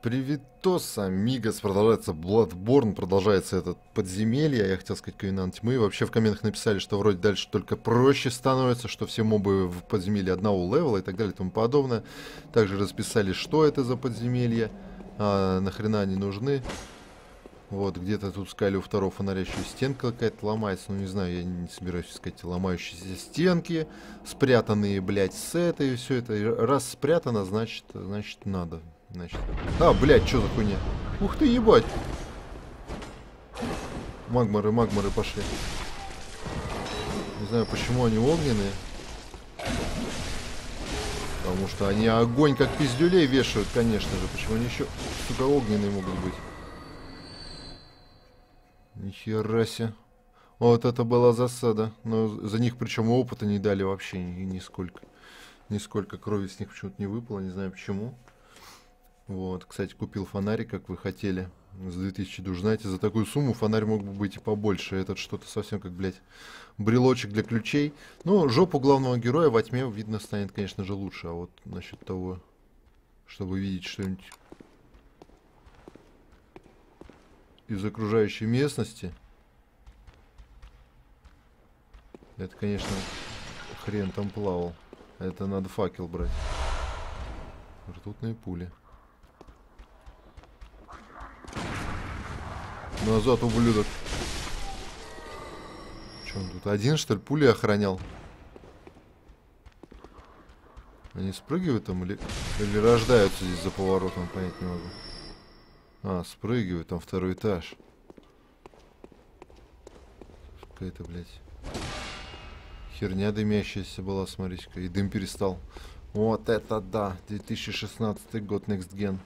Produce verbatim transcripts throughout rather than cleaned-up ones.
Привитос, амигос, продолжается Bloodborne, продолжается этот подземелье, я хотел сказать Ковенант Тьмы. Вообще в комментах написали, что вроде дальше только проще становится, что все мобы в подземелье одного левела и так далее и тому подобное. Также расписали, что это за подземелья, а, нахрена они нужны. Вот, где-то тут сказали, у второго фонаря еще стенка какая-то ломается, ну не знаю, я не собираюсь искать ломающиеся стенки, спрятанные, блядь, с этой, и все это. И раз спрятано, значит, значит надо. Значит. А, блядь, что за хуйня? Ух ты, ебать! Магмары, магмары пошли. Не знаю, почему они огненные. Потому что они огонь как пиздюлей вешают, конечно же. Почему они еще, сука, огненные могут быть? Нихера себе. Вот это была засада. Но за них причем опыта не дали вообще ни, нисколько. Нисколько крови с них почему-то не выпало, не знаю почему. Вот, кстати, купил фонарик, как вы хотели, за две тысячи душ. Знаете, за такую сумму фонарь мог бы быть и побольше. Этот что-то совсем как, блядь, брелочек для ключей. Ну, жопу главного героя во тьме видно станет, конечно же, лучше. А вот насчет того, чтобы видеть что-нибудь из окружающей местности, это, конечно, хрен там плавал. Это надо факел брать. Ртутные пули. Назад, ублюдок. Че он тут? Один, что ли, пули охранял? Они спрыгивают там или, или рождаются здесь за поворотом, понять не могу. А, спрыгивают, там второй этаж. Какая-то, блядь, херня дымящаяся была, смотрите-ка. И дым перестал. Вот это да, две тысячи шестнадцатый год, Next Gen.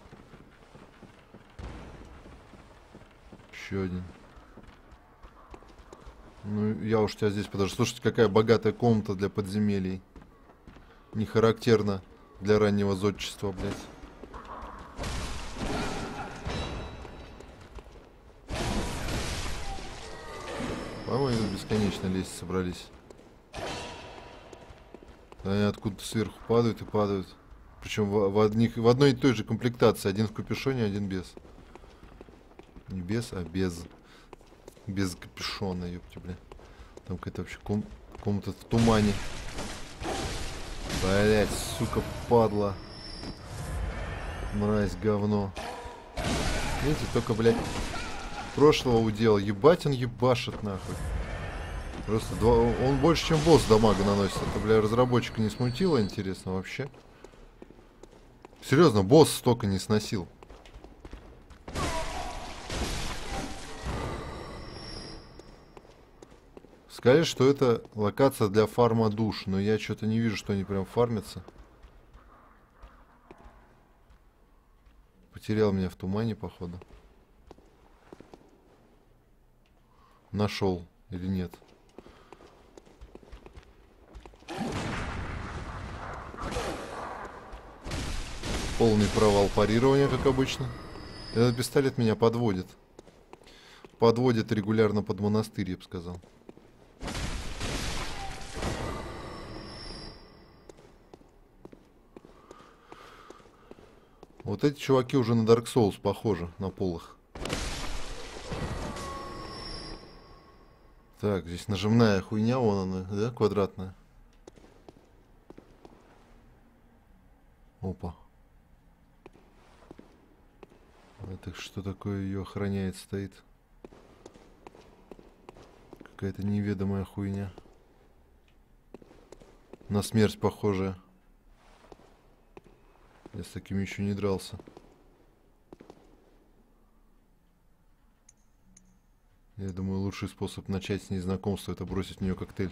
Еще один. Ну, я уж тебя здесь подожду. Слушайте, какая богатая комната для подземелий. Не характерно для раннего зодчества, блядь. По-моему, бесконечно лезть собрались. Они откуда-то сверху падают и падают. Причем в, в, одних, в одной и той же комплектации. Один в капюшоне, один без. Не без, а без. Без капюшона, ёпти, бля. Там какая-то вообще ком комната в тумане. Блять, сука, падла. Мразь, говно. Видите, только, блядь, прошлого удела. Ебать он ебашит, нахуй. Просто два... он больше, чем босс дамага наносит. Это, бля, разработчика не смутило, интересно, вообще. Серьезно, босс столько не сносил. Сказали, что это локация для фарма душ, но я что-то не вижу, что они прям фармятся. Потерял меня в тумане, походу. Нашел или нет? Полный провал парирования, как обычно. Этот пистолет меня подводит. Подводит регулярно под монастырь, я бы сказал. Вот эти чуваки уже на Dark Souls похожи, на полах. Так, здесь нажимная хуйня, вон она, да, квадратная. Опа. Это что такое ее охраняет, стоит? Какая-то неведомая хуйня. На смерть похожая. Я с таким еще не дрался. Я думаю, лучший способ начать с ней знакомство — это бросить в нее коктейль.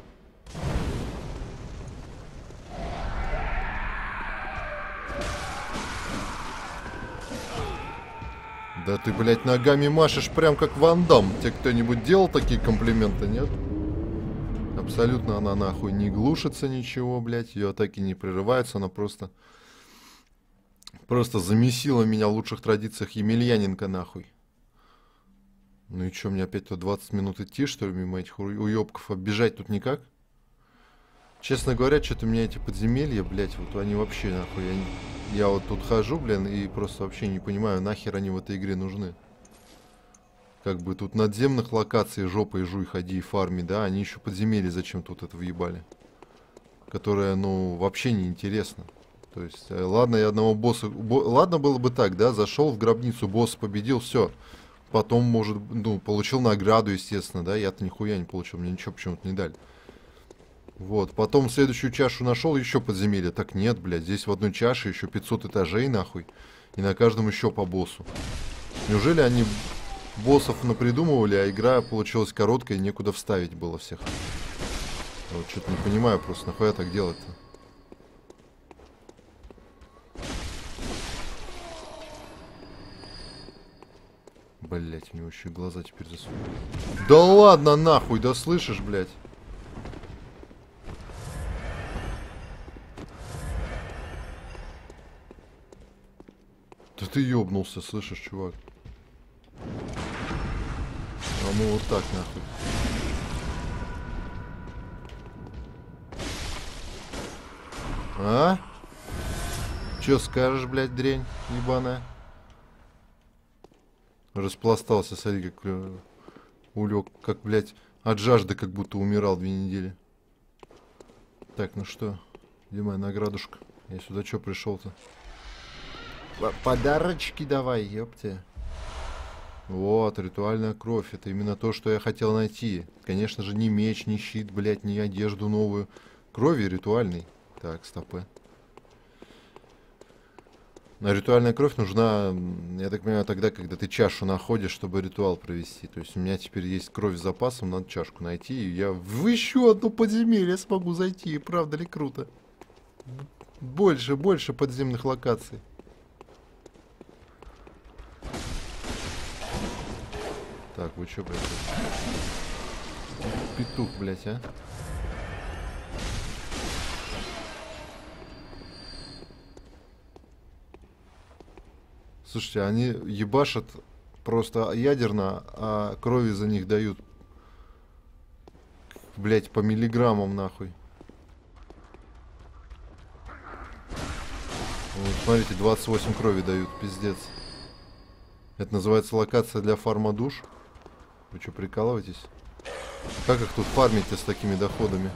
Да ты, блядь, ногами машешь прям как Ван Дамм. Тебе кто-нибудь делал такие комплименты, нет? Абсолютно она нахуй не глушится ничего, блядь. Ее атаки не прерываются, она просто... Просто замесила меня в лучших традициях Емельяненко, нахуй. Ну и что, мне опять-то двадцать минут идти, что ли, мимо этих уебков? Оббежать тут никак? Честно говоря, что-то у меня эти подземелья, блядь, вот они вообще нахуй. Я, не- я вот тут хожу, блин, и просто вообще не понимаю, нахер они в этой игре нужны. Как бы тут надземных локаций жопой жуй, ходи и фарми, да, они еще подземелья зачем тут это въебали. Которое, ну, вообще не интересно. То есть, э, ладно, я одного босса... бо- ладно было бы так, да, зашел в гробницу, босс победил, все. Потом, может, ну, получил награду, естественно, да, я-то нихуя не получил, мне ничего почему-то не дали. Вот, потом следующую чашу нашел, еще подземелье. Так нет, блядь, здесь в одной чаше еще пятьсот этажей, нахуй. И на каждом еще по боссу. Неужели они боссов напридумывали, а игра получилась короткая и некуда вставить было всех? Вот что-то не понимаю просто, нахуя так делать-то? Блять, у него еще и глаза теперь засунули. Да ладно нахуй, да слышишь, блядь? Да ты ёбнулся, слышишь, чувак? А ну вот так нахуй. А? Чё скажешь, блядь, дрянь ебаная? Распластался, смотри, как э, улег, как, блядь, от жажды как будто умирал две недели. Так, ну что, где моя наградушка? Я сюда чё пришел-то? Подарочки давай, ёпте. Вот, ритуальная кровь. Это именно то, что я хотел найти. Конечно же, ни меч, ни щит, блядь, ни одежду новую. Крови ритуальный. Так, стопы. Но ритуальная кровь нужна, я так понимаю, тогда, когда ты чашу находишь, чтобы ритуал провести. То есть у меня теперь есть кровь с запасом, надо чашку найти, и я в еще одно подземелье смогу зайти. Правда ли круто? Больше, больше подземных локаций. Так, вы что, блядь? Петух, блядь, а? Слушайте, они ебашат просто ядерно, а крови за них дают, блять, по миллиграммам нахуй. Вот, смотрите, двадцать восемь крови дают, пиздец. Это называется локация для фарма душ. Вы что, прикалываетесь? Как их тут фармить-то с такими доходами?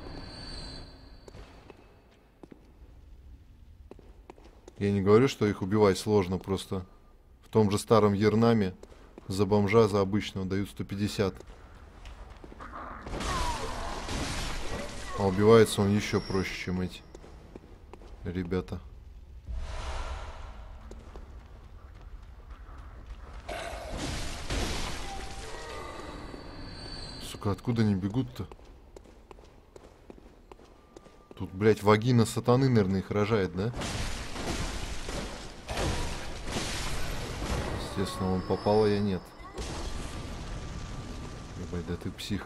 Я не говорю, что их убивать сложно, просто в том же старом Ернаме за бомжа, за обычного дают сто пятьдесят. А убивается он еще проще, чем эти ребята. Сука, откуда они бегут-то? Тут, блядь, вагина сатаны, наверное, их рожает, да? Естественно, он попал, а я нет. Ебать, да ты псих.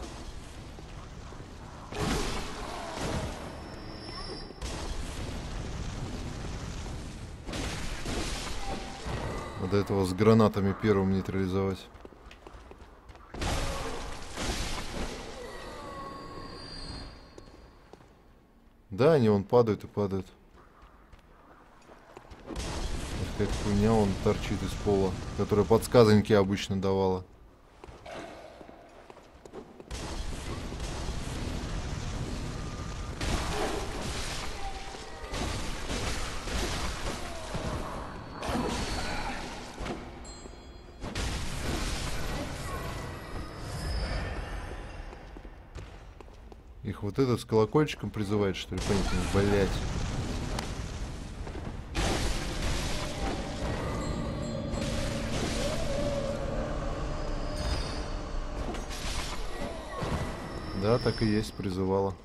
А до этого с гранатами первым нейтрализовать. Да, они вон падают и падают. Какая-то хуйня он торчит из пола, которая подсказоньки обычно давала. Их вот этот с колокольчиком призывает, что ли, понятно, блять. Да, так и есть, призывала.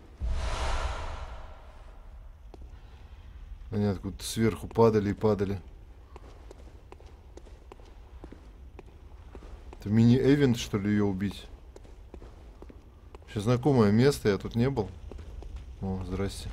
Они откуда-то сверху падали и падали. Это мини-эвент, что ли, ее убить? Сейчас знакомое место, я тут не был. О, здрасте.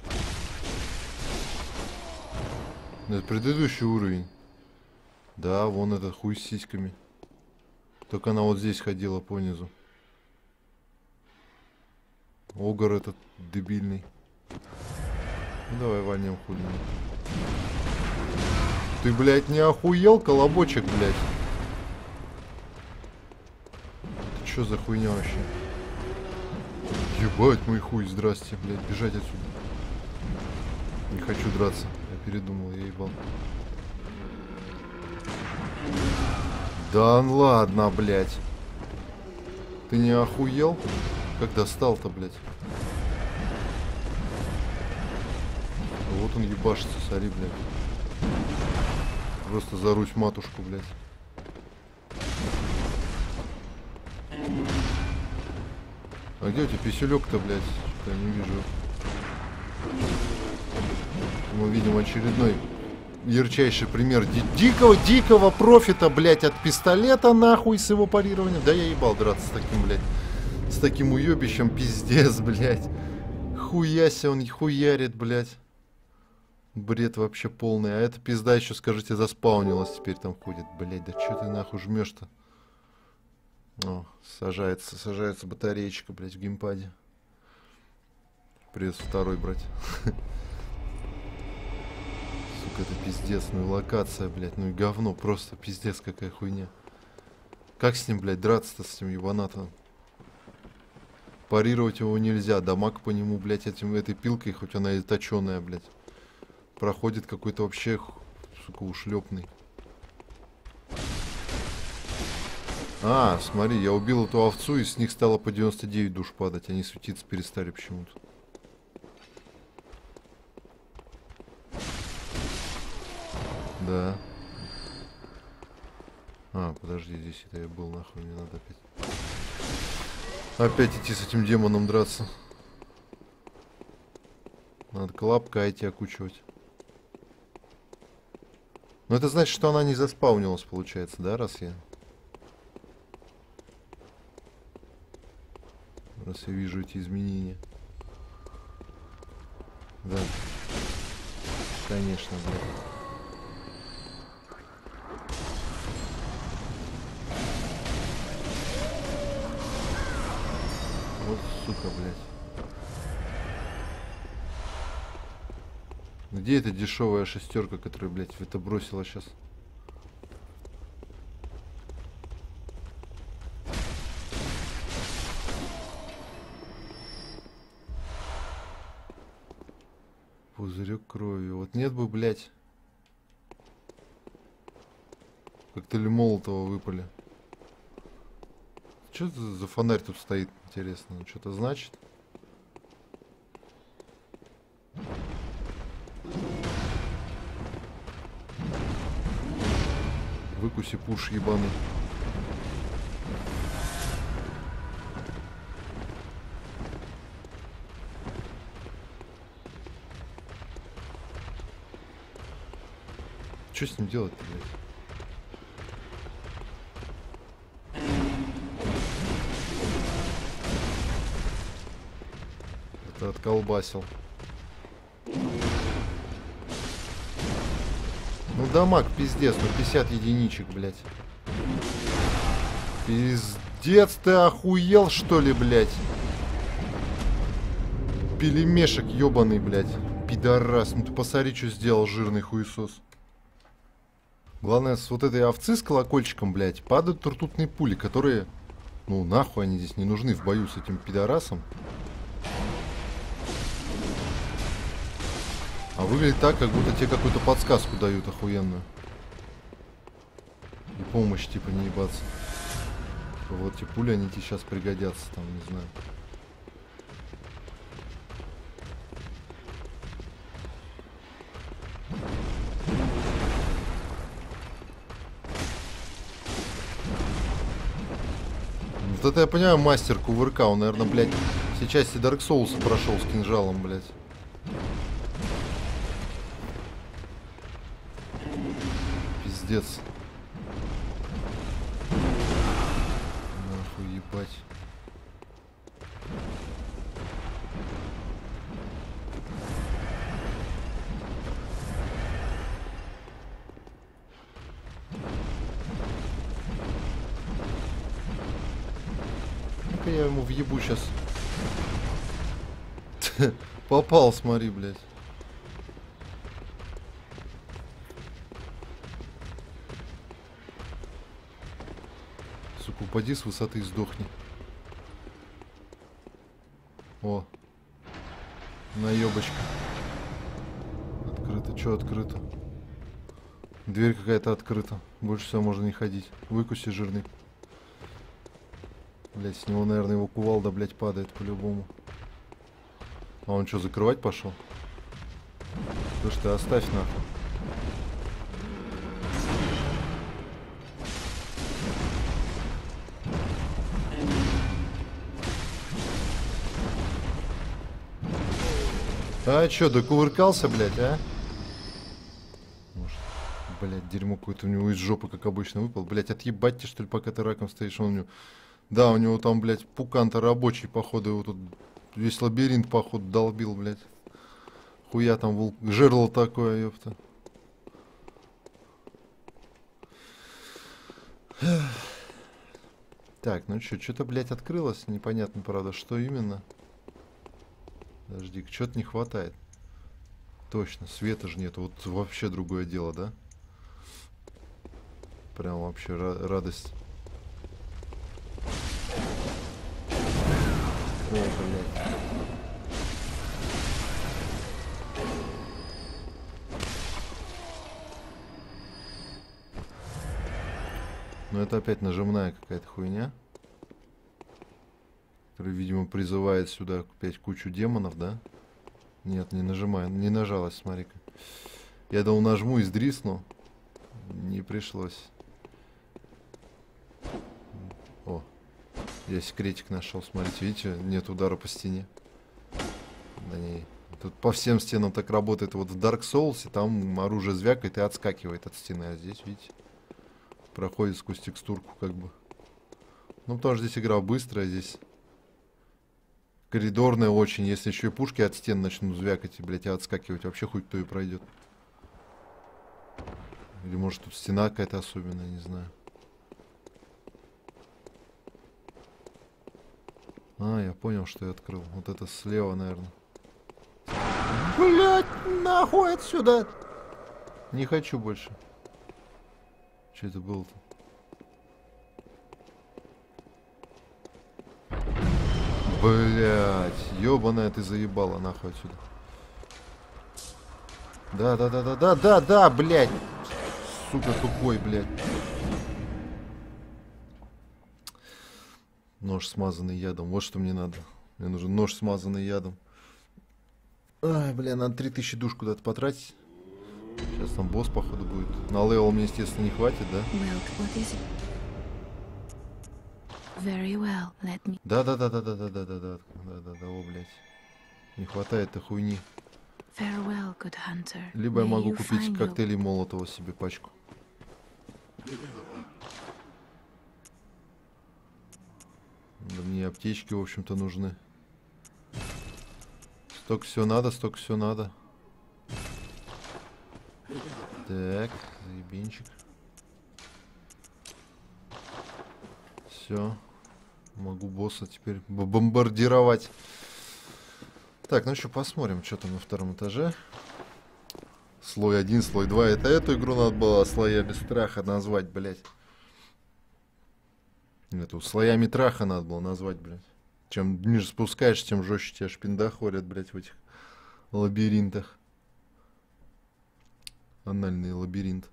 Это предыдущий уровень. Да, вон этот хуй с сиськами. Только она вот здесь ходила по низу. Огр этот дебильный. Ну, давай вальнем хули. Ты, блядь, не охуел, колобочек, блядь? Ты чё за хуйня вообще? Ебать мой хуй, здрасте, блядь, бежать отсюда. Не хочу драться, я передумал, я ебал. Да ладно, блядь. Ты не охуел? Как достал-то, блядь? Вот он ебашится, сори, блядь. Просто за Русь матушку, блядь. А где у тебя писюлек-то, блядь? Что-то я не вижу. Мы видим очередной ярчайший пример ди дикого-дикого профита, блядь, от пистолета, нахуй, с его парированием. Да я ебал драться с таким, блядь. С таким уебищем, пиздец, блядь. Хуяся он хуярит, блядь. Бред вообще полный. А эта пизда еще, скажите, заспаунилась теперь там ходит. Блядь, да что ты нахуй жмешь-то? О, сажается, сажается батареечка, блядь, в геймпаде. Придется второй брать. Сука, это пиздец, ну и локация, блядь, ну и говно, просто пиздец, какая хуйня. Как с ним, блядь, драться-то, с этим ебанатом? Парировать его нельзя, дамаг по нему, блядь, этим, этой пилкой, хоть она и точеная, блядь. Проходит какой-то вообще, сука, ушлепный. А, смотри, я убил эту овцу, и с них стало по девяносто девять душ падать. Они светиться перестали почему-то. Да. А, подожди, здесь это я был, нахуй, мне надо опять. Опять идти с этим демоном драться. Надо клапка эти окучивать. Но это значит, что она не заспаунилась, получается, да, раз я... Раз я вижу эти изменения. Да. Конечно, блядь. Вот сука, блядь. Где эта дешевая шестерка, которая, блядь, это бросила сейчас? Пузырек крови. Вот нет бы, блядь. Коктейли Молотова выпали. Что это за фонарь тут стоит, интересно? Он что-то значит? Выкуси пуш ебаный. Что с ним делать-то, блядь? Это отколбасил. Ну дамаг пиздец, ну пятьдесят единичек, блядь. Пиздец, ты охуел, что ли, блядь? Пелемешек ебаный, блядь. Пидорас, ну ты посмотри, что сделал жирный хуесос. Главное, с вот этой овцы с колокольчиком, блядь, падают ртутные пули, которые... Ну, нахуй они здесь не нужны в бою с этим пидорасом. А выглядит так, как будто тебе какую-то подсказку дают охуенную. И помощь, типа, не ебаться. Вот эти пули, они тебе сейчас пригодятся, там, не знаю. Вот это я понимаю, мастер кувырка. Он, наверное, блядь, все части Dark Souls прошел с кинжалом, блядь. Пиздец. Нахуй ебать. Ну-ка я ему въебу сейчас. Попал, смотри, блядь. Сука, упади с высоты и сдохни. О. Наебочка. Открыто. Что открыто? Дверь какая-то открыта. Больше всего можно не ходить. Выкуси, жирный. Блять, с него, наверное, его кувалда, блять, падает по-любому. А он что, закрывать пошел? Слушай, ты оставь нахуй. А чё, докувыркался, блядь, а? Может, блядь, дерьмо какое-то у него из жопы, как обычно, выпал. Блядь, отъебать тебе, что ли, пока ты раком стоишь? Он у него... Да, у него там, блядь, пукан-то рабочий, походу, его тут весь лабиринт, походу, долбил, блядь. Хуя там был жерло такое, ёпта. Так, ну чё, что-то, блядь, открылось, непонятно, правда, что именно. Подожди, что-то не хватает. Точно, света же нет. Вот вообще другое дело, да? Прям вообще ра- радость. О, блядь. Ну это опять нажимная какая-то хуйня. Который, видимо, призывает сюда опять кучу демонов, да? Нет, не нажимаю. Не нажалась, смотри-ка. Я думал, нажму и сдрисну. Не пришлось. О, я секретик нашел, смотрите, видите, нет удара по стене. Да не. Тут по всем стенам так работает. Вот в Dark Souls там оружие звякает и отскакивает от стены. А здесь, видите, проходит сквозь текстурку как бы. Ну, потому что здесь игра быстрая, здесь коридорная очень. Если еще и пушки от стен начнут звякать и, блядь, и отскакивать, вообще хуй кто и пройдет. Или может тут стена какая-то особенная, не знаю. А, я понял, что я открыл. Вот это слева, наверное. Блять, нахуй отсюда! Не хочу больше. Что это было-то? Блять, ёбаная ты заебала, нахуй отсюда. Да, да, да, да, да, да, да, блять. Сука тупой, блять. Нож, смазанный ядом. Вот что мне надо. Мне нужен нож, смазанный ядом. Ай, бля, надо три тысячи душ куда-то потратить. Сейчас там босс, походу, будет. На левел мне, естественно, не хватит, да? Да, да, да, да, да, да, да, да, да, да, да, да, о, блядь. Не хватает-то хуйни. Farewell, good hunter. Либо я May могу you купить find коктейли Молотова себе пачку. Да мне аптечки, в общем-то, нужны. Столько все надо, столько все надо. Так, заебенчик. Все. Могу босса теперь бомбардировать. Так, ну что, посмотрим, что там на втором этаже. Слой один, слой два. Это эту игру надо было слоями страха назвать, блядь. Эту слоями траха надо было назвать, блядь. Чем ниже спускаешься, тем жестче тебя шпиндохорят, блядь, в этих лабиринтах. Анальный лабиринт.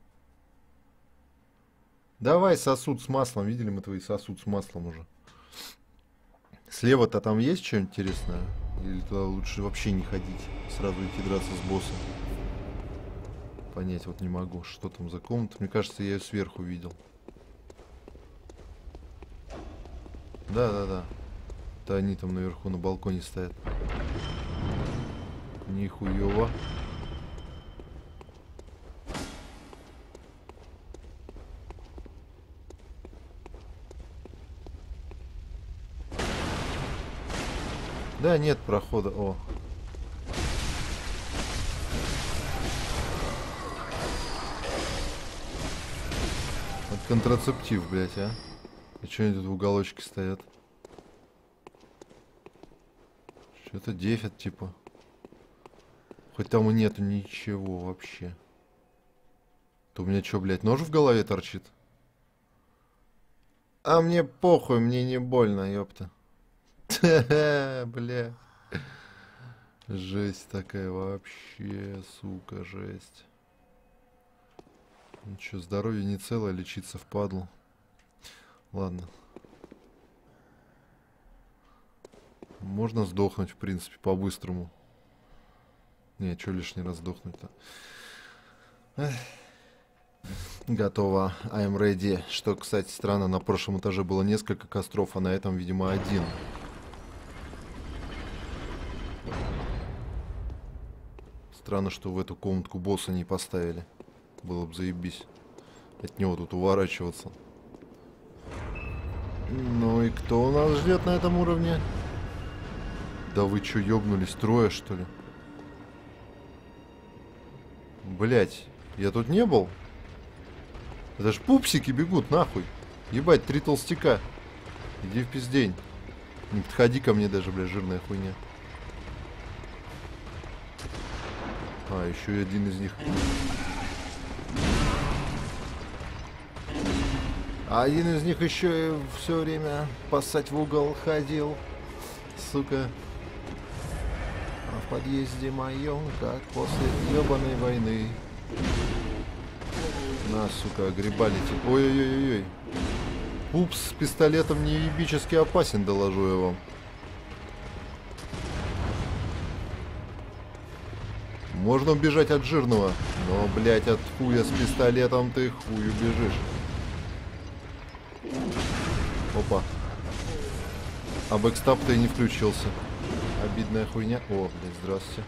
Давай сосуд с маслом. Видели мы твой сосуд с маслом уже. Слева-то там есть что-нибудь интересное? Или туда лучше вообще не ходить? Сразу идти драться с боссом. Понять вот не могу. Что там за комната? Мне кажется, я ее сверху видел. Да-да-да. Да они там наверху на балконе стоят. Нихуево. Да, нет прохода. О. Вот контрацептив, блядь, а. И что они тут в уголочке стоят? Что Это дефет, типа. Хоть там и нету ничего вообще. То у меня что, блядь, нож в голове торчит? А мне похуй, мне не больно, ёпта. Бля. Жесть такая вообще, сука, жесть. Ну чё, здоровье не целое, лечиться впадло. Ладно. Можно сдохнуть, в принципе, по-быстрому. Не, чё лишний раз сдохнуть-то. Готово. I'm ready. Что, кстати, странно, на прошлом этаже было несколько костров, а на этом, видимо, один. Странно, что в эту комнатку босса не поставили. Было бы заебись. От него тут уворачиваться. Ну и кто у нас ждет на этом уровне? Да вы чё, ёбнулись, трое, что ли? Блять, я тут не был? Это ж пупсики бегут, нахуй. Ебать, три толстяка. Иди в пиздень. Не подходи ко мне даже, блядь, жирная хуйня. А, еще и один из них. А один из них еще и все время поссать в угол ходил. Сука. А в подъезде моем, как после ебаной войны. На, сука, огребали. Ой-ой-ой-ой. Пупс с пистолетом неебически опасен, доложу я вам. Можно убежать от жирного, но, блять, от хуя с пистолетом ты хую бежишь. Опа. А бэкстап-то и не включился. Обидная хуйня. О, блядь, здравствуйте.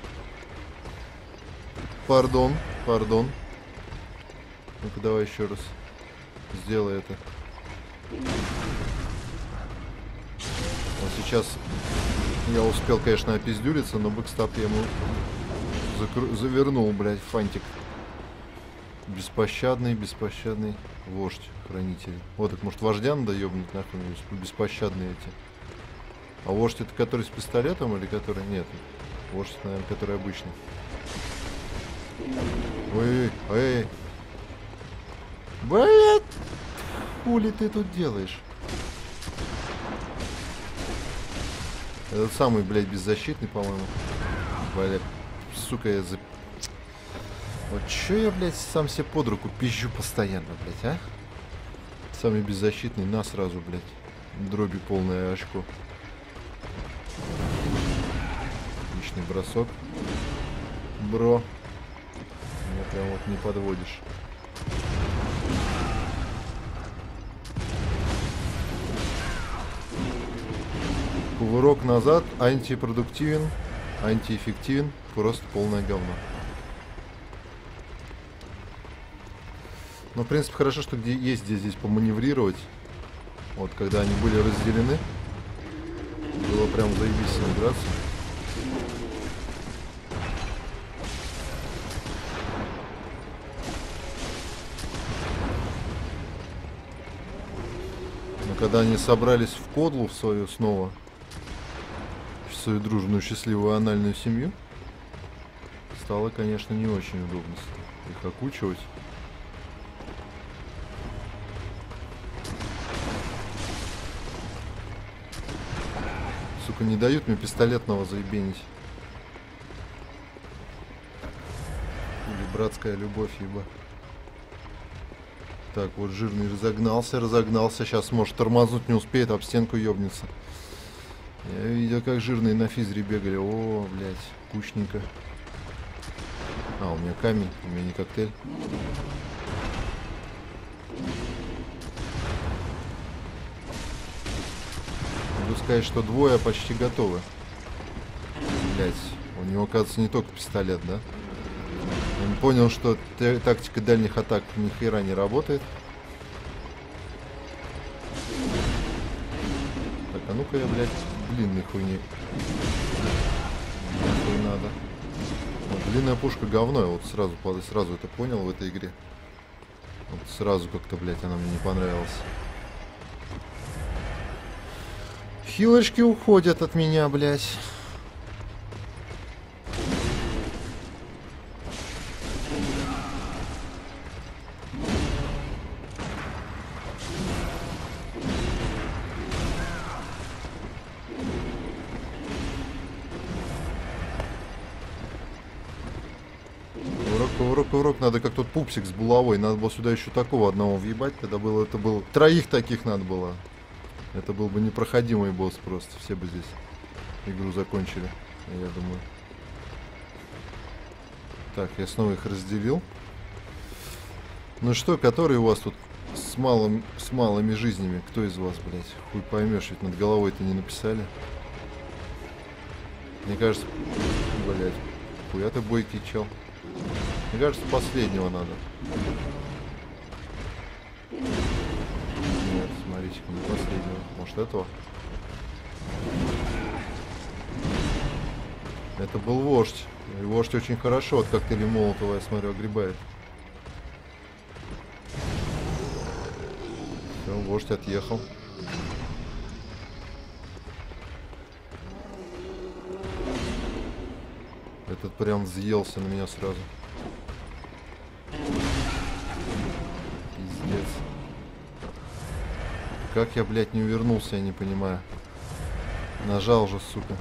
Пардон, пардон. Ну-ка, давай еще раз. Сделай это. Вот сейчас я успел, конечно, опиздюлиться, но бэкстап я ему закру... завернул, блядь, фантик. Беспощадный, беспощадный вождь, хранитель. Вот, так может вождя надо ебнуть нахуй, беспощадные эти. А вождь это который с пистолетом или который... Нет, вождь, наверное, который обычный. Ой, ой, блядь, хули ты тут делаешь? Этот самый, блядь, беззащитный, по-моему. Блядь, сука, я за... Вот чё я, блядь, сам себе под руку пизжу постоянно, блядь, а? Самый беззащитный, на сразу, блядь. Дроби полное очко. Отличный бросок. Бро. Меня прям вот не подводишь. Кувырок назад, антипродуктивен, антиэффективен, просто полное говно. Но, в принципе, хорошо, что где есть где здесь поманеврировать. Вот, когда они были разделены, было прям заебись играться. Но когда они собрались в кодлу в свою снова, в свою дружную, счастливую анальную семью, стало, конечно, не очень удобно их окучивать. Сука, не дают мне пистолетного заебенить. Или братская любовь, еба. Так, вот жирный разогнался, разогнался. Сейчас, может, тормознуть не успеет, об стенку ёбнется. Я видел, как жирные на физре бегали. О, блядь, кучненько. А, у меня камень, у меня не коктейль. Могу сказать, что двое почти готовы. Блять, у него, оказывается, не только пистолет, да? Он понял, что тактика дальних атак ни хера не работает. Так, а ну-ка я, блядь, длинной хуйни. Нахуй надо. Вот, длинная пушка говно, я вот сразу, сразу это понял в этой игре. Вот сразу как-то, блядь, она мне не понравилась. Хилочки уходят от меня, блядь. кувырок, кувырок. Надо как тот пупсик с булавой. Надо было сюда еще такого одного въебать. Тогда было, это было... Троих таких надо было. Это был бы непроходимый босс просто. Все бы здесь игру закончили, я думаю. Так, я снова их разделил. Ну что, который у вас тут с, малым, с малыми жизнями? Кто из вас, блядь? Хуй поймешь, ведь над головой-то не написали. Мне кажется, блядь, хуя ты бойкий чел. Мне кажется, последнего надо. Нет, смотрите-ка, не последнего. Может, этого? Это был вождь. И вождь очень хорошо от коктейля Молотова, я смотрю, огребает. Все, вождь отъехал. Этот прям взъелся на меня сразу. Пиздец. Как я, блядь, не увернулся, я не понимаю. Нажал же, сука.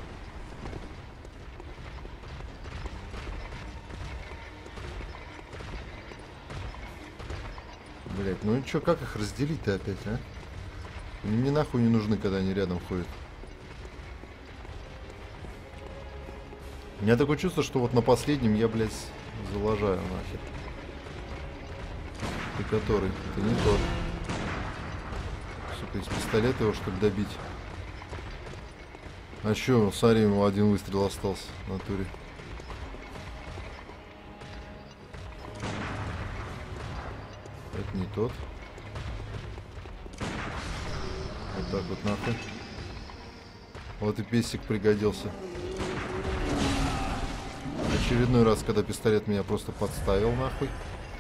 Блядь, ну и чё, как их разделить-то опять, а? Они мне нахуй не нужны, когда они рядом ходят. У меня такое чувство, что вот на последнем я, блядь, заложаю нахер. Ты который? Ты не тот. Сука, из пистолета его, чтобы добить. А чё, смотри, ему один выстрел остался в натуре. Это не тот. Вот так вот нахуй. Вот и песик пригодился. Очередной раз, когда пистолет меня просто подставил нахуй.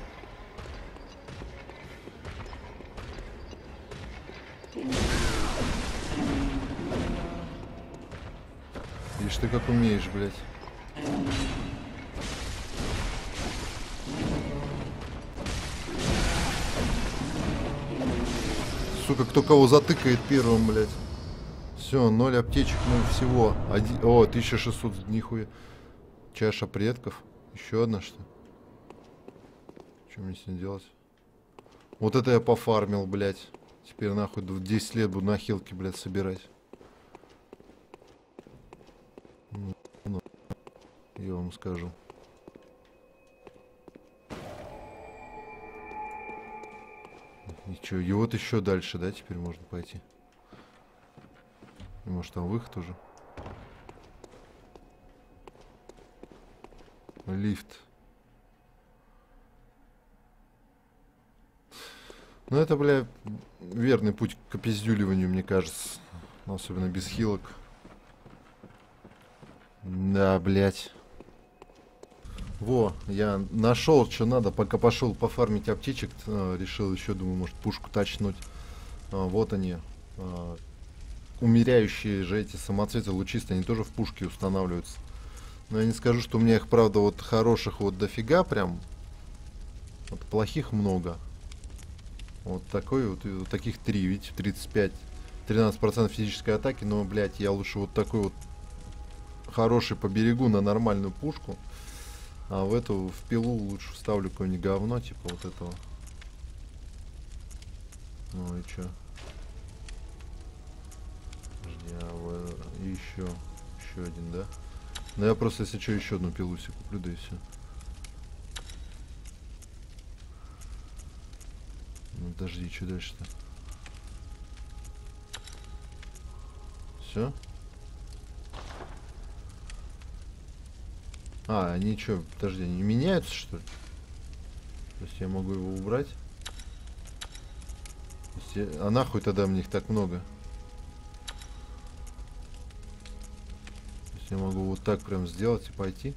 Ишь ты как умеешь, блядь. Сука, кто кого затыкает первым, блядь. Все, ноль аптечек, ноль всего. Один... О, тысяча шестьсот, нихуя. Чаша предков. Еще одна, что? Что мне с ней делать? Вот это я пофармил, блядь. Теперь нахуй десять лет буду на хилке, блядь, собирать. Ну, ну, я вам скажу. И что, и вот еще дальше, да, теперь можно пойти? И может там выход уже? Лифт. Ну это, бля, верный путь к опиздюливанию, мне кажется. Особенно без хилок. Да, блядь. Во, я нашел, что надо, пока пошел пофармить аптечек, э, решил еще, думаю, может пушку тачнуть. А, вот они. А, умеряющие же эти самоцветы лучистые, они тоже в пушке устанавливаются. Но я не скажу, что у меня их, правда, вот хороших вот дофига прям. Вот плохих много. Вот такой вот, вот таких три, видите, тридцать пять, тринадцать процентов физической атаки, но, блядь, я лучше вот такой вот хороший поберегу на нормальную пушку. А в эту, в пилу лучше вставлю какое-нибудь говно, типа вот этого. Ну и чё? Подожди, а в... и еще, еще один, да? Ну я просто, если что, еще одну пилу себе куплю, да и все. Ну подожди, что дальше-то? Все? А, они что, подожди, они меняются, что ли? То есть я могу его убрать? То есть я... А нахуй тогда мне их так много? То есть я могу вот так прям сделать и пойти?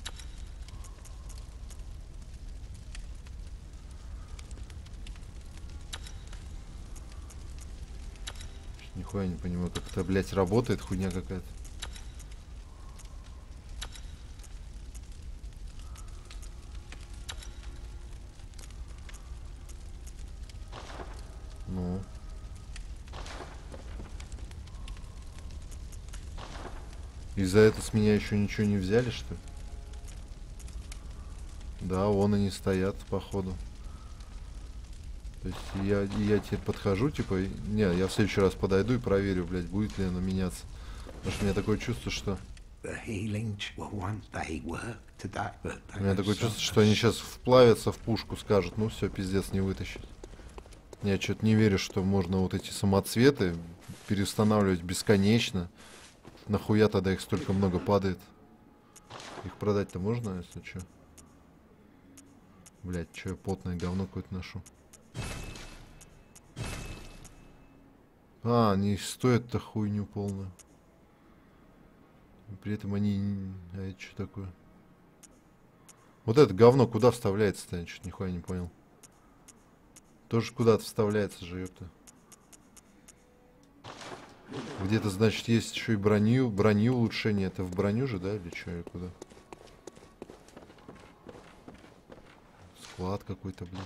Нихуя не понимаю, как это, блядь, работает, хуйня какая-то. Ну. И за это с меня еще ничего не взяли, что ли? Да, вон они стоят, походу. То есть я, я теперь подхожу, типа, и- не, я в следующий раз подойду и проверю, блядь, будет ли оно меняться. Потому что у меня такое чувство, что... The healing will want they work today, but У they меня have такое so чувство, что они сейчас вплавятся в пушку, скажут, ну все, пиздец, не вытащить. Я что-то не верю, что можно вот эти самоцветы переустанавливать бесконечно. Нахуя тогда их столько много падает? Их продать-то можно, если что? Блять, что я потное говно какое-то ношу. А, они стоят-то хуйню полную. При этом они... А это что такое? Вот это говно куда вставляется-то? Я что-то нихуя не понял. Тоже куда-то вставляется же, ёпта. Где-то, значит, есть еще и броню, брони улучшение. Это в броню же, да? Или что, и куда? Склад какой-то, блин.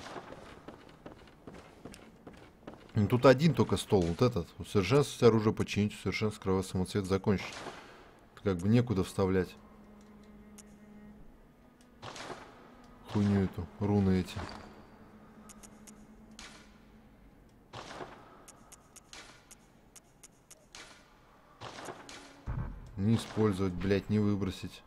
Ну, тут один только стол, вот этот. Усовершенствовать оружие, починить, усовершенствовать кровавый самоцвет, закончить. Как бы некуда вставлять. Хуйню эту, руны эти. Не использовать, блять, не выбросить.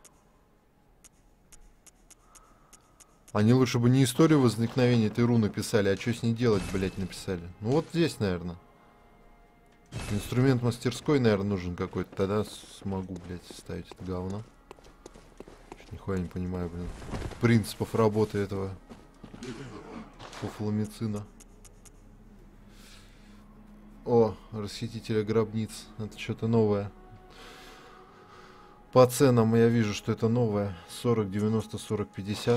Они лучше бы не историю возникновения этой руны писали, а что с ней делать, блять, написали. Ну вот здесь, наверное. Инструмент мастерской, наверное, нужен какой-то. Тогда смогу, блять, ставить это говно. Чё-то нихуя не понимаю, блин. Принципов работы этого фуфломицина. О, расхитителя гробниц. Это что-то новое. По ценам я вижу, что это новое. сорок, девяносто, сорок, пятьдесят.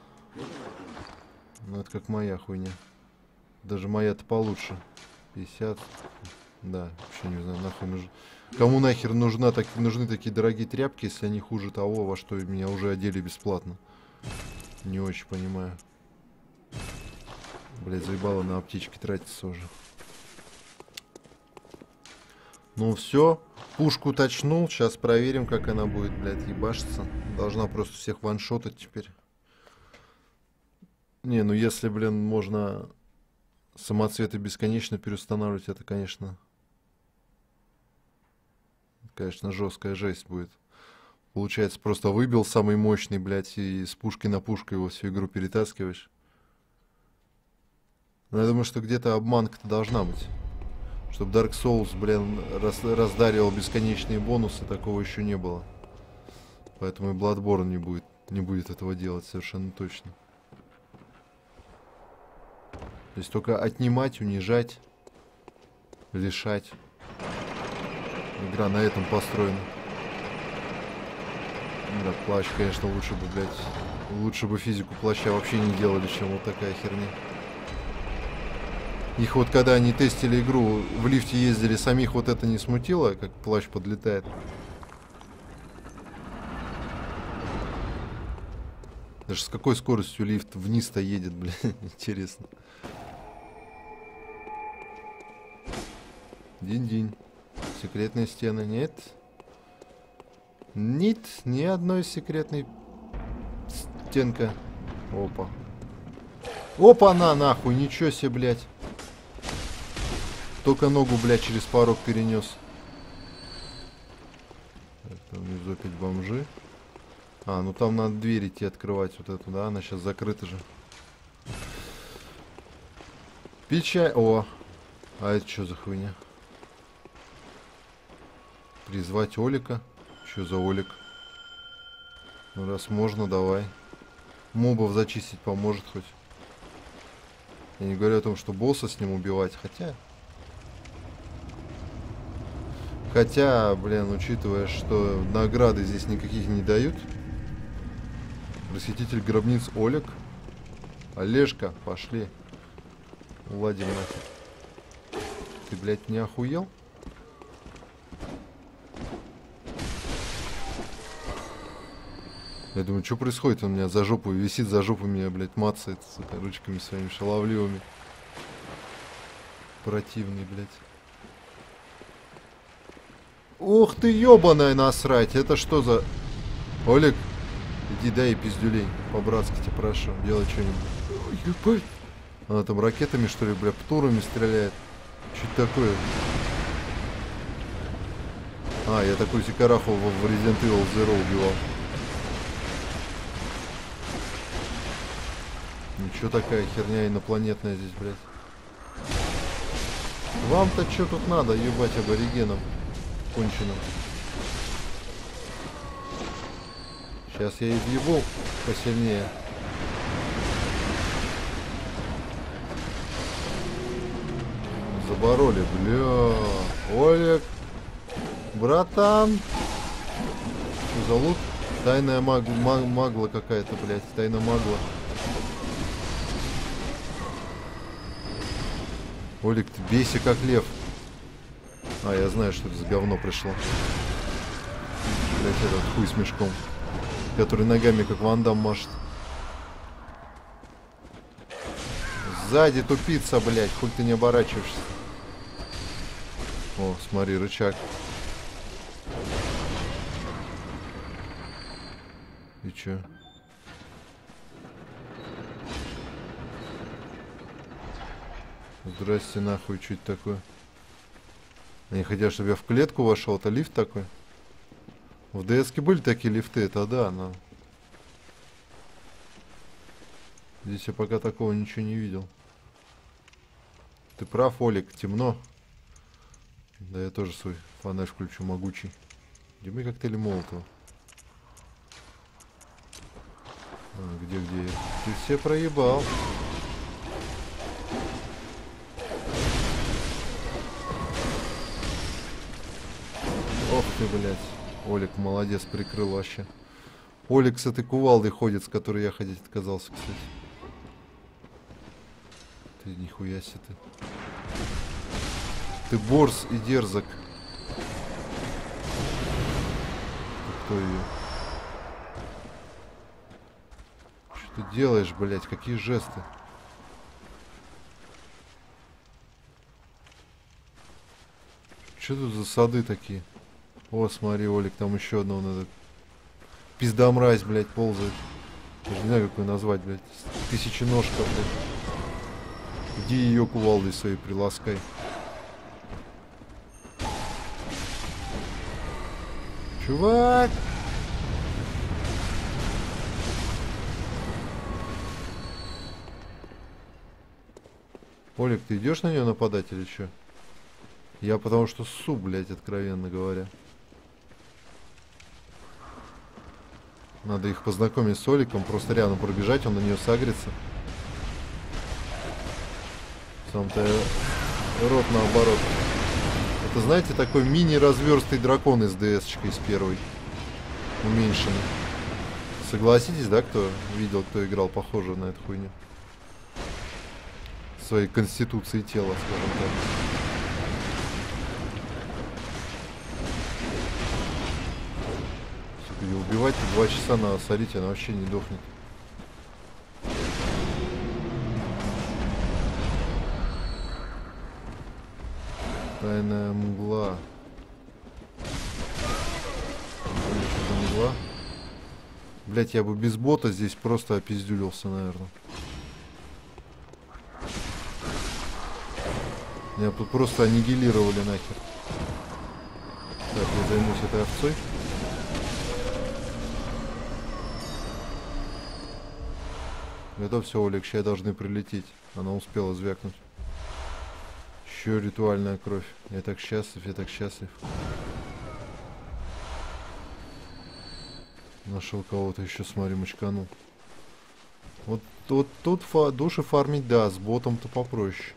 Ну, это как моя хуйня. Даже моя-то получше. пятьдесят. Да, вообще не знаю, нахуй нужно. Кому нахер нужна, так, нужны такие дорогие тряпки, если они хуже того, во что меня уже одели бесплатно? Не очень понимаю. Блять, заебало на аптечки тратиться уже. Ну все, пушку точнул, сейчас проверим, как она будет, блядь, ебашиться. Должна просто всех ваншотать теперь. Не, ну если, блин, можно самоцветы бесконечно переустанавливать, это, конечно... Конечно, жесткая жесть будет. Получается, просто выбил самый мощный, блядь, и с пушки на пушку его всю игру перетаскиваешь. Но я думаю, что где-то обманка-то должна быть. Чтобы Dark Souls, блин, раз, раздаривал бесконечные бонусы, такого еще не было. Поэтому и Bloodborne не будет, не будет этого делать совершенно точно. То есть только отнимать, унижать, лишать. Игра на этом построена. Да, плащ, конечно, лучше бы, блядь, лучше бы физику плаща вообще не делали, чем вот такая херня. Их вот когда они тестили игру, в лифте ездили, самих вот это не смутило, как плащ подлетает. Даже с какой скоростью лифт вниз-то едет, блин, интересно. Динь-динь. Секретные стены нет. Нет, ни одной секретной стенка. Опа. Опа, на нахуй, ничего себе, блядь. Только ногу, блядь, через порог перенес. Это внизу опять бомжи. А, ну там надо дверь идти открывать вот эту, да? Она сейчас закрыта же. Печаль. О, а это что за хуйня? Призвать Олика. Что за Олик? Ну раз можно, давай. Мобов зачистить поможет хоть. Я не говорю о том, что босса с ним убивать, хотя... Хотя, блин, учитывая, что награды здесь никаких не дают. Расхититель гробниц Олег. Олежка, пошли. Уладим нахер. Ты, блядь, не охуел? Я думаю, что происходит? Он меня за жопу висит, за жопу меня, блядь, мацает, сука, ручками своими шаловливыми. Противный, блядь. Ух ты, ёбаная насрать! Это что за... Олег, Иди дай пиздюлей. По-братски тебя прошу. Делай что-нибудь. Ебать. Она там ракетами, что ли, бля, птурами стреляет. Что это такое? А, я такую Сикараху в Resident Evil Zero убивал. Ничего, такая херня инопланетная здесь, блядь. Вам-то что тут надо, ебать, аборигенам конченым? Сейчас я изъебу посильнее. Забороли, бля. Олег. Братан. Что за лут? Тайная маг... маг... магла какая-то, блядь. Тайна магла. Олег, ты бейся как лев. А, я знаю, что это за говно пришло. Блядь, этот хуй с мешком. Который ногами как Ван Дам машет. Сзади тупица, блядь. Хуй ты не оборачиваешься. О, смотри, рычаг. И чё? Здрасте, нахуй, что это такое? Они хотят, чтобы я в клетку вошел. Это лифт такой? В ДСке были такие лифты, это да, но... Здесь я пока такого ничего не видел. Ты прав, Олег, темно. Да, я тоже свой фонарь включу, могучий. Где мои коктейли Молотова? А, где, где? Ты все проебал. Ох ты, блядь. Олег молодец, прикрыл вообще. Олег с этой кувалдой ходит, с которой я ходить отказался, кстати. Ты нихуя себе ты. Ты борз и дерзок. Ты кто ее? Что ты делаешь, блядь? Какие жесты? Что тут за сады такие? О, смотри, Олег, там еще одного надо. Пиздомразь, блядь, ползает. Я не знаю, как ее назвать, блядь. Тысяченожка, блядь. Иди ее кувалдой своей приласкай. Чувак! Олег, ты идешь на нее нападать или что? Я потому что ссу, блядь, откровенно говоря. Надо их познакомить с Оликом, просто рядом пробежать, он на нее сагрится. Сам-то рот наоборот. Это, знаете, такой мини-разверстый дракон из ДС-чка из первой. Уменьшенный. Согласитесь, да, кто видел, кто играл похоже на эту хуйню? Своей конституцией тела, скажем так. Сука, убивать два часа надо сорить, она вообще не дохнет. Тайная мгла. Что-то мгла. Блять, я бы без бота здесь просто опиздюлился, наверное. Меня тут просто аннигилировали нахер. Так, я займусь этой овцой. Это все, Олег, сейчас должны прилететь. Она успела звякнуть. Еще ритуальная кровь. Я так счастлив, я так счастлив. Нашел кого-то еще, смотри, мочканул. Вот, вот тут фа души фармить, да, с ботом-то попроще.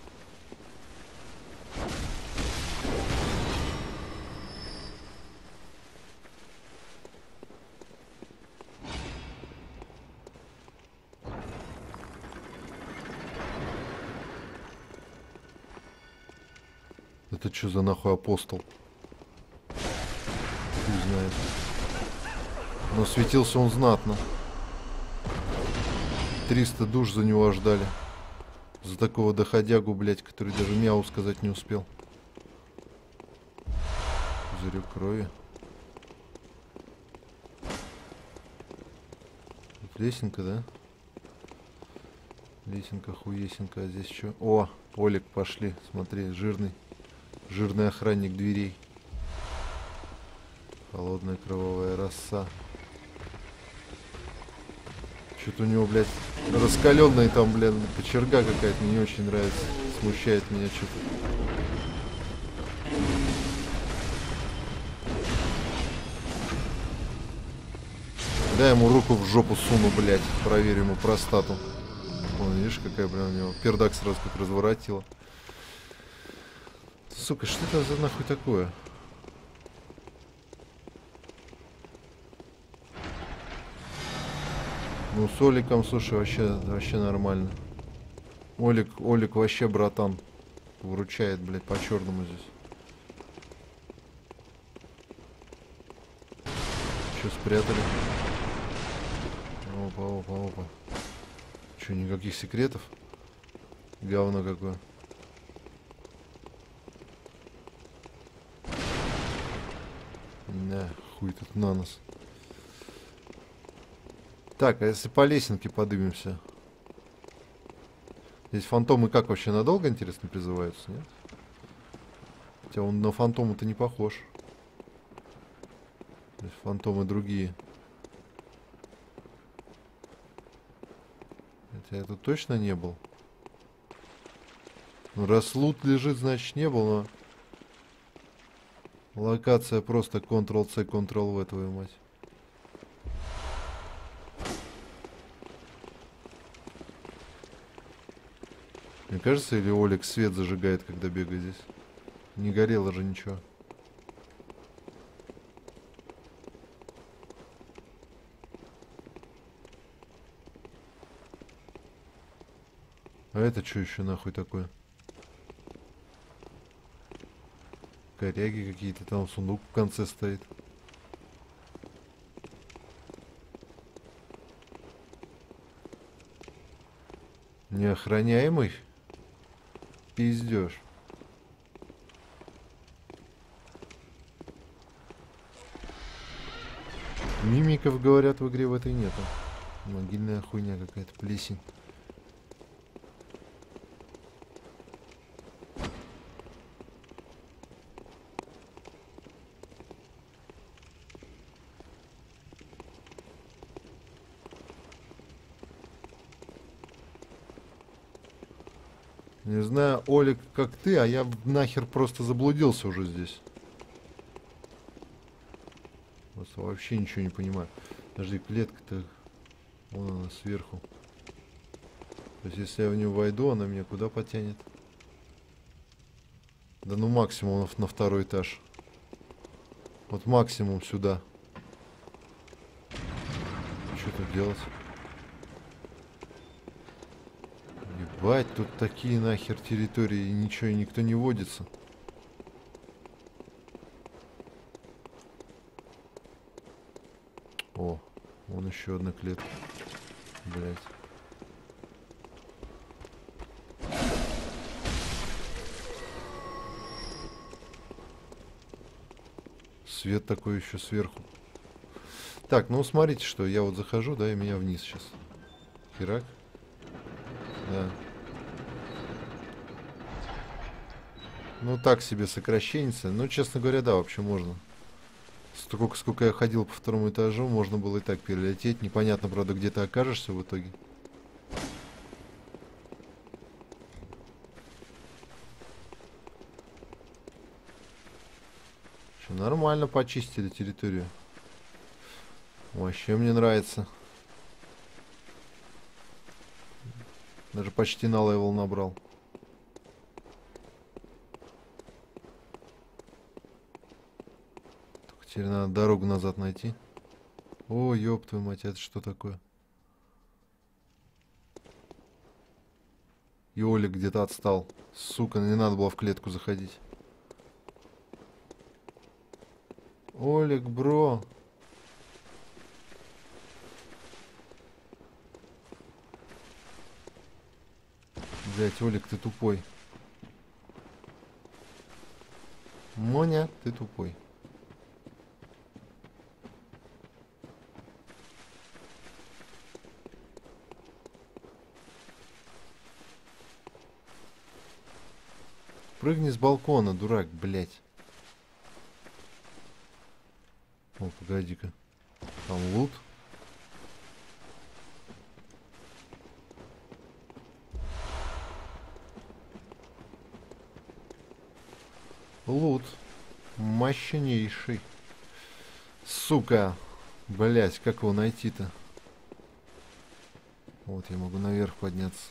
Это что за нахуй апостол? Не знаю. Но светился он знатно. триста душ за него ждали. За такого доходягу, блядь, который даже мяу сказать не успел. Пузырек крови. Лесенка, да? Лесенка, хуесенка. А здесь что? О, Олег, пошли. Смотри, жирный. Жирный охранник дверей. Холодная кровавая роса. Что-то у него, блядь, раскаленная там, блядь, кочерга какая-то. Мне не очень нравится. Смущает меня что-то. Дай ему руку в жопу суну, блядь. Проверю ему простату. Вон, видишь, какая, блин, у него пердак сразу как разворотила. Сука, что это за нахуй такое? Ну, с Оликом, слушай, вообще, вообще нормально. Олик, Олик вообще, братан. Выручает, блядь, по-черному здесь. Че, спрятали? Опа, опа, опа. Че, никаких секретов? Говно какое. Да, хуй тут на нос. Так, а если по лесенке подымемся? Здесь фантомы как вообще надолго, интересно, призываются, нет? Хотя он на фантома-то не похож. Здесь фантомы другие. Хотя я тут точно не был. Ну, раз лут лежит, значит не был, но... Локация просто контрол-C, контрол-V, твою мать. Мне кажется, или Олег свет зажигает, когда бегает здесь? Не горело же ничего. А это что еще нахуй такое? Коряги какие-то, там сундук в конце стоит. Неохраняемый? Пиздёж. Мимиков, говорят, в игре в этой нету. Могильная хуйня какая-то, плесень. Не знаю, Олег, как ты, а я нахер просто заблудился уже здесь. Просто вообще ничего не понимаю. Подожди, клетка-то... Вон она сверху. То есть, если я в нее войду, она меня куда потянет? Да ну максимум на второй этаж. Вот максимум сюда. Что тут делать? Ебать, тут такие нахер территории, и ничего, и никто не водится. О, вон еще одна клетка. Блять. Свет такой еще сверху. Так, ну смотрите, что я вот захожу, да, и меня вниз сейчас. Херак. Да. Ну, так себе сокращенница. Ну, честно говоря, да, вообще можно. Столько, сколько я ходил по второму этажу, можно было и так перелететь. Непонятно, правда, где ты окажешься в итоге. Что, нормально почистили территорию. Вообще мне нравится. Даже почти на левел набрал. Только теперь надо дорогу назад найти. О, ёб твою мать, это что такое? И Олег где-то отстал. Сука, не надо было в клетку заходить. Олег, бро. Блять, Олег, ты тупой. Моня, ты тупой. Прыгни с балкона, дурак, блядь. О, погоди-ка. Там лут. Лут. Мощнейший. Сука. Блять, как его найти-то? Вот, я могу наверх подняться.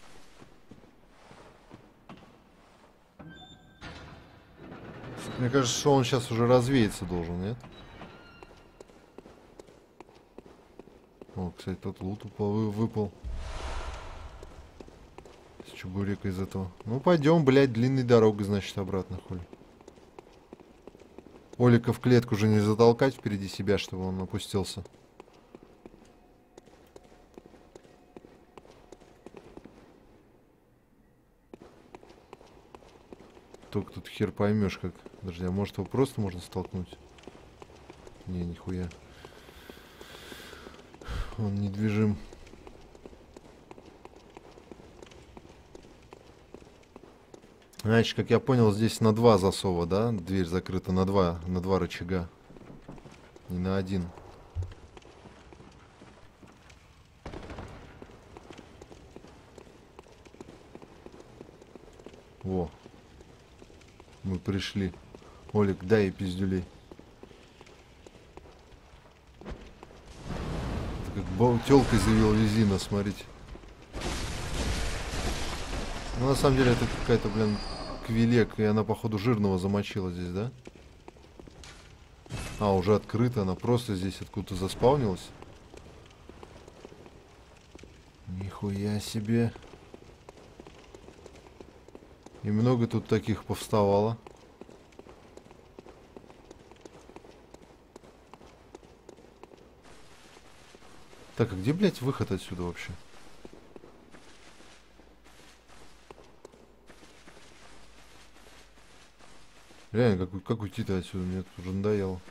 Мне кажется, что он сейчас уже развеяться должен, нет? О, кстати, тот лут упал, вы- выпал. С чебурека из этого. Ну, пойдем, блядь, длинной дорогой, значит, обратно, хули. Олика в клетку уже не затолкать впереди себя, чтобы он опустился. Только тут хер поймешь, как. Подожди, а может его просто можно столкнуть? Не, нихуя. Он недвижим. Значит, как я понял, здесь на два засова, да? Дверь закрыта на два, на два рычага. Не на один. Во. Мы пришли. Олик, дай ей пиздюлей. Это как тёлкой завел резина, смотрите. Ну, на самом деле, это какая-то, блин, квилек, и она, походу, жирного замочила здесь, да? А, уже открыта, она просто здесь откуда-то заспаунилась. Нихуя себе. И много тут таких повставало. Так, а где, блядь, выход отсюда вообще? Реально, как, как уйти-то отсюда? Мне тут уже надоело.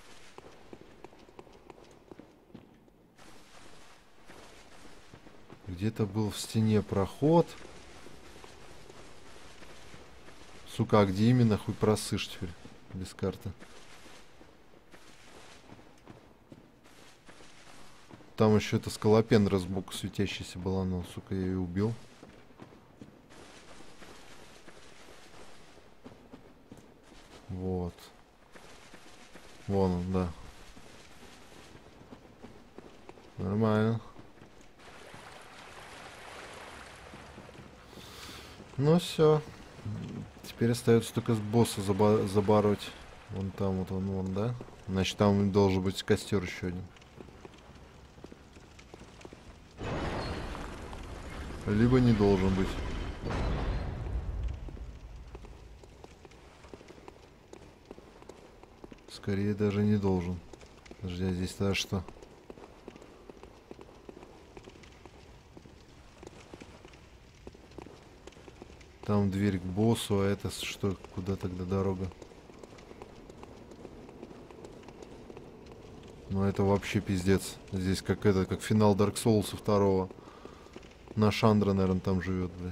Где-то был в стене проход. Сука, а где именно, хуй просышь теперь без карты? Там еще эта скалопендра сбоку светящаяся была, но, сука, я ее убил. Вот. Вон он, да. Нормально. Ну все. Теперь остается только с босса заба забороть. Вон там вот он, вон, да? Значит, там должен быть костер еще один. Либо не должен быть. Скорее даже не должен. Подожди, а здесь тогда что? Там дверь к боссу, а это что? Куда тогда дорога? Ну это вообще пиздец. Здесь как это, как финал Dark Souls второго. Наш Андра, наверное, там живет, блядь.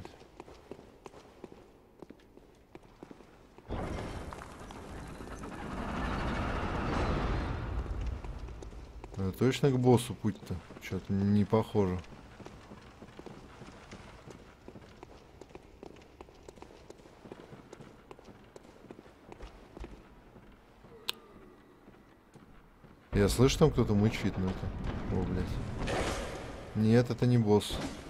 Это точно к боссу путь-то? Что-то не похоже. Я слышу, там кто-то мычит, но это... О, блядь. Нет, это не босс.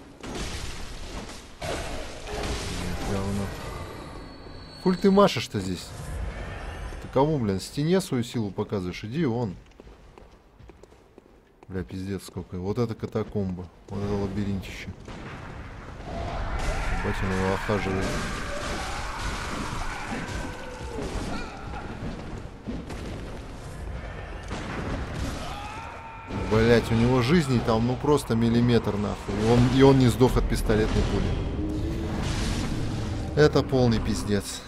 Нет, говно. Хуль ты машешь-то здесь? Ты кому, блин, стене свою силу показываешь? Иди вон. Бля, пиздец сколько. Вот это катакомба. Вот это лабиринтище. Ебать, он его охаживает. Блять, у него жизни там ну просто миллиметр нахуй. И он, и он не сдох от пистолетной пули. Это полный пиздец.